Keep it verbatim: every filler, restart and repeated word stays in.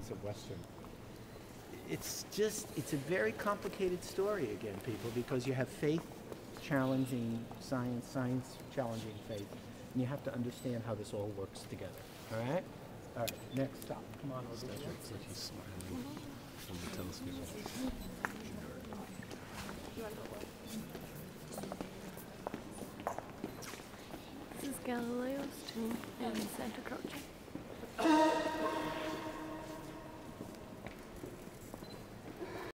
science of Western. It's just, it's a very complicated story again, people, because you have faith challenging science, science challenging faith, and you have to understand how this all works together. All right? All right, next stop. Come on over here. Looks like he's smiling from the telescope. This is Galileo's tomb in Santa Croce.